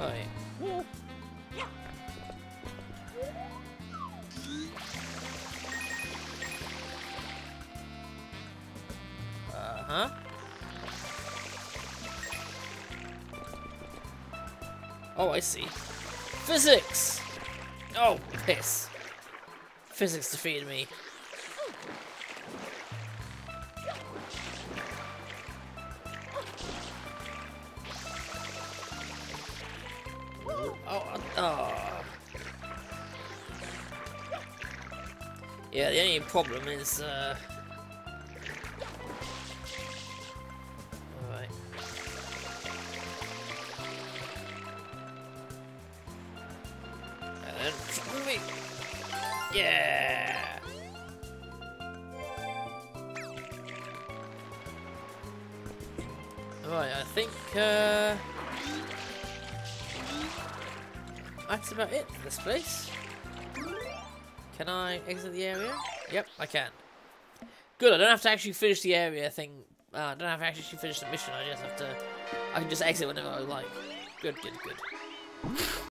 Right. Uh-huh. Oh, I see. Physics! Oh, piss. Physics defeated me. Oh. Yeah, the only problem is, Alright. And then, yeah! Alright, I think, that's about it for this place. Can I exit the area? Yep, I can. Good, I don't have to actually finish the area thing. I don't have to actually finish the mission, I just have to... I can just exit whenever I like. Good, good, good.